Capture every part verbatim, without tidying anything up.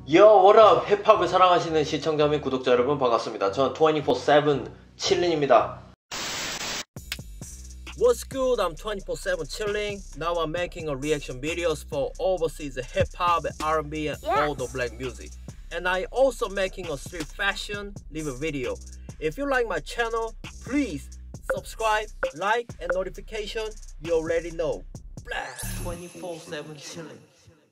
Yo, what up? 힙합을 사랑하시는 시청자 및 구독자 여러분 반갑습니다. 저는 이십사 세븐 칠린입니다. What's good? I'm twenty-four seven chilling. Now I'm making a reaction videos for overseas hip hop, R and B, and Yes. all the black music. And I also making a street fashion live video. If you like my channel, please subscribe, like, and notification. You already know. twenty-four seven chilling.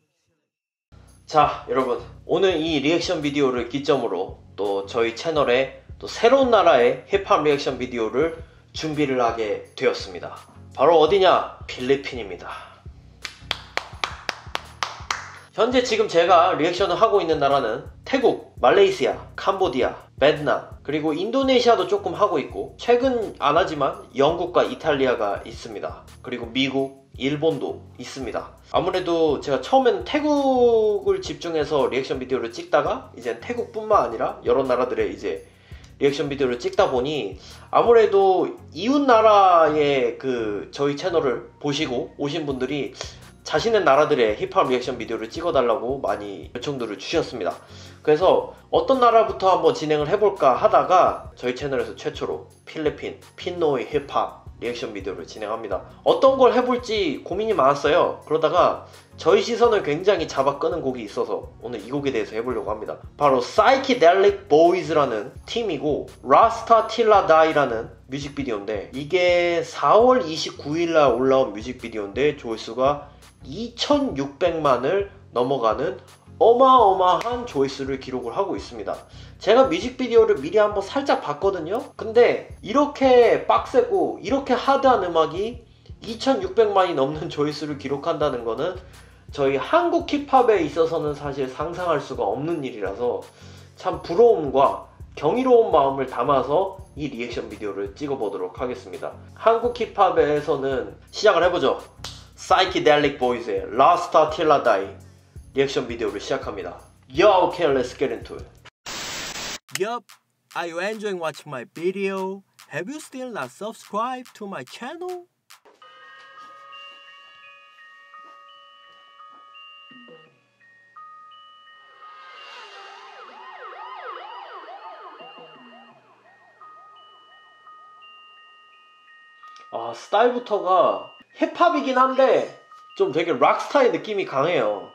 자, 여러분, 오늘 이 리액션 비디오를 기점으로 또 저희 채널에 또 새로운 나라의 힙합 리액션 비디오를 준비를 하게 되었습니다. 바로 어디냐? 필리핀입니다. 현재 지금 제가 리액션을 하고 있는 나라는 태국, 말레이시아, 캄보디아, 베트남, 그리고 인도네시아도 조금 하고 있고, 최근 안 하지만 영국과 이탈리아가 있습니다. 그리고 미국, 일본도 있습니다. 아무래도 제가 처음에는 태국을 집중해서 리액션 비디오를 찍다가 이제 태국뿐만 아니라 여러 나라들의 이제 리액션 비디오를 찍다 보니 아무래도 이웃 나라의 그 저희 채널을 보시고 오신 분들이 자신의 나라들의 힙합 리액션 비디오를 찍어달라고 많이 요청들을 주셨습니다. 그래서 어떤 나라부터 한번 진행을 해볼까 하다가 저희 채널에서 최초로 필리핀, 핀노이 힙합 리액션 비디오를 진행합니다. 어떤 걸 해볼지 고민이 많았어요. 그러다가 저희 시선을 굉장히 잡아 끄는 곡이 있어서 오늘 이 곡에 대해서 해보려고 합니다. 바로 Psychedelic Boys라는 팀이고 라스타 틸라 다이라는 뮤직비디오인데, 이게 사월 이십구일날 올라온 뮤직비디오인데 조회수가 이천육백만을 넘어가는 어마어마한 조회수를 기록을 하고 있습니다. 제가 뮤직비디오를 미리 한번 살짝 봤거든요. 근데 이렇게 빡세고 이렇게 하드한 음악이 이천육백만이 넘는 조회수를 기록한다는 거는 저희 한국 힙합에 있어서는 사실 상상할 수가 없는 일이라서 참 부러움과 경이로운 마음을 담아서 이 리액션 비디오를 찍어보도록 하겠습니다. 한국 힙합에서는 시작을 해보죠. Psychedelic Boys의 Rasta Till I Die 리액션 비디오를 시작합니다. Yo, okay, let's get into it. Yup, are you enjoying watching my video? Have you still not subscribed to my channel? 아, 스타일부터가 힙합이긴 한데 좀 되게 락스타의 느낌이 강해요.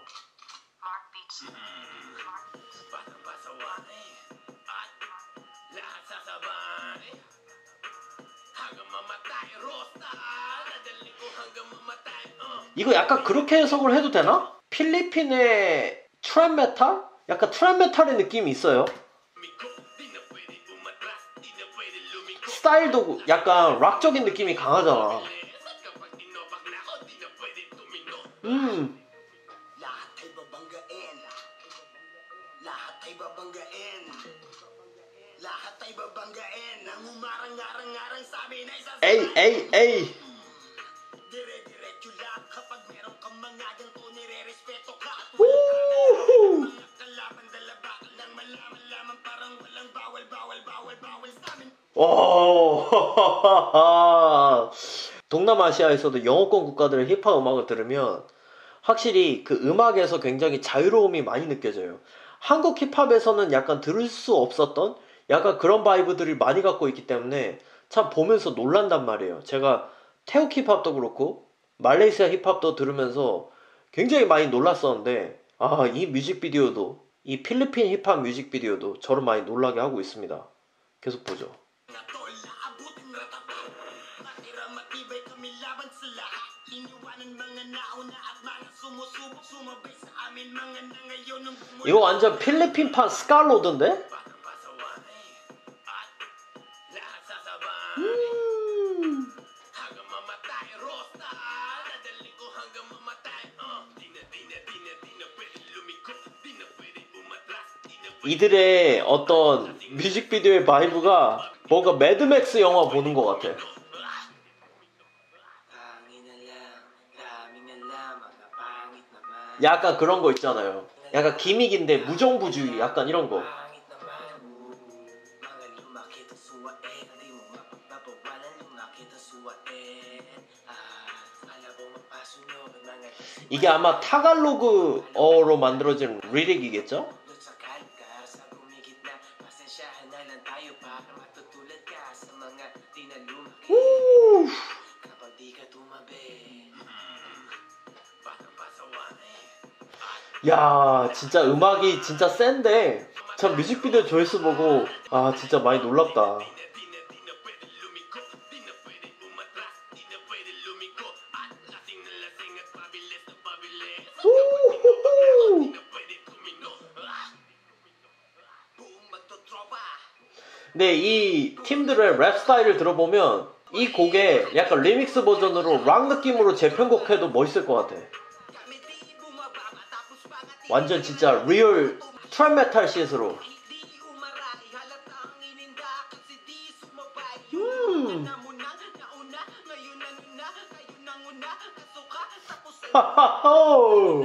이거 약간 그렇게 해석을 해도 되나? 필리핀의 트랩 메탈? 약간 트랩 메탈의 느낌이 있어요. 스타일도 약간 락적인 느낌이 강하잖아. 음. 에이 에이 에이. 우후. 오. 동남아시아에서도 영어권 국가들의 힙합 음악을 들으면 확실히 그 음악에서 굉장히 자유로움이 많이 느껴져요. 한국 힙합에서는 약간 들을 수 없었던 약간 그런 바이브들을 많이 갖고 있기 때문에 참 보면서 놀란단 말이에요. 제가 태국 힙합도 그렇고 말레이시아 힙합도 들으면서 굉장히 많이 놀랐었는데, 아, 이 뮤직비디오도, 이 필리핀 힙합 뮤직비디오도 저를 많이 놀라게 하고 있습니다. 계속 보죠. 이거 완전 필리핀판 스칼로드인데? 음. 이들의 어떤 뮤직비디오의 바이브가 뭔가 매드맥스 영화 보는 것 같아. 약간 그런 거 있잖아요. 약간 기믹인데 무정부주의 약간 이런 거. 이게 아마 타갈로그어로 만들어진 리릭이겠죠? 오. 야, 진짜 음악이 진짜 센데 전 뮤직비디오 조회수 보고 아 진짜 많이 놀랍다. 근데 이 팀들의 랩 스타일을 들어보면 이 곡에 약간 리믹스 버전으로 락 느낌으로 재편곡해도 멋있을 것 같아. 완전 진짜 리얼 트랩 메탈 씰으로. 음. 하하호.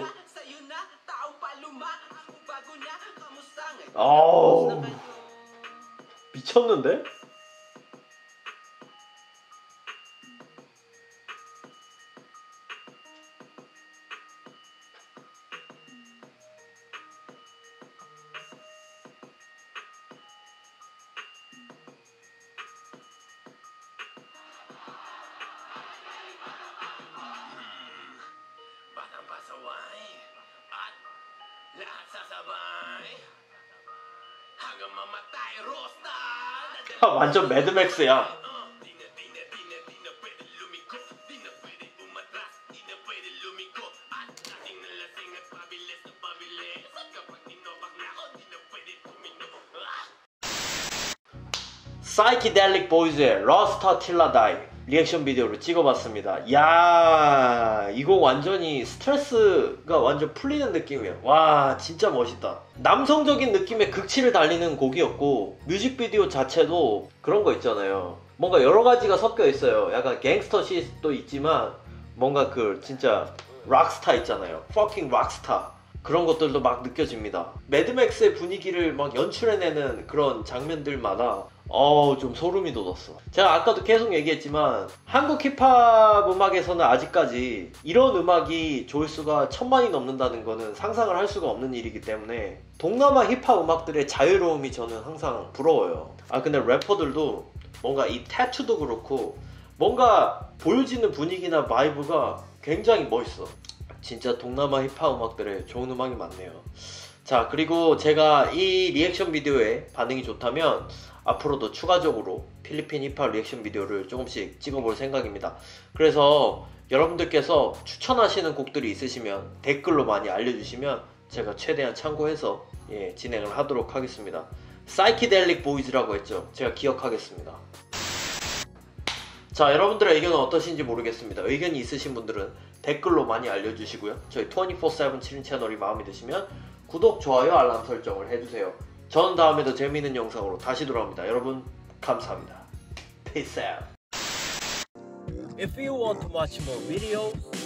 어우. 미쳤는데? 아, 완전 매드맥스야. 사이키델릭 보이즈의 러스터 틸라 다이 리액션 비디오를 찍어봤습니다. 야, 이 곡 완전히 스트레스가 완전 풀리는 느낌이야. 와, 진짜 멋있다. 남성적인 느낌의 극치를 달리는 곡이었고 뮤직비디오 자체도 그런 거 있잖아요. 뭔가 여러 가지가 섞여 있어요. 약간 갱스터 시도 있지만 뭔가 그 진짜 락스타 있잖아요. fucking 락스타. 그런 것들도 막 느껴집니다. 매드맥스의 분위기를 막 연출해내는 그런 장면들마다 어우 좀 소름이 돋았어. 제가 아까도 계속 얘기했지만 한국 힙합 음악에서는 아직까지 이런 음악이 조회수가 천만이 넘는다는 거는 상상을 할 수가 없는 일이기 때문에 동남아 힙합 음악들의 자유로움이 저는 항상 부러워요. 아 근데 래퍼들도 뭔가 이 태투도 그렇고 뭔가 보여지는 분위기나 바이브가 굉장히 멋있어. 진짜 동남아 힙합 음악들에 좋은 음악이 많네요. 자, 그리고 제가 이 리액션 비디오에 반응이 좋다면 앞으로도 추가적으로 필리핀 힙합 리액션 비디오를 조금씩 찍어볼 생각입니다. 그래서 여러분들께서 추천하시는 곡들이 있으시면 댓글로 많이 알려주시면 제가 최대한 참고해서 예, 진행을 하도록 하겠습니다. 사이키델릭 보이즈라고 했죠. 제가 기억하겠습니다. 자, 여러분들의 의견은 어떠신지 모르겠습니다. 의견이 있으신 분들은 댓글로 많이 알려주시고요. 저희 이십사 세븐 칠인 채널이 마음에 드시면 구독, 좋아요, 알람 설정을 해주세요. 저는 다음에 더 재미있는 영상으로 다시 돌아옵니다. 여러분 감사합니다. Peace out. If you want to watch more videos,